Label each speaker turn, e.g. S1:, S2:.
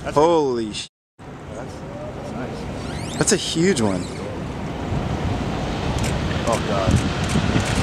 S1: Holy sh!
S2: That's nice.
S1: That's a huge one.
S2: Oh god.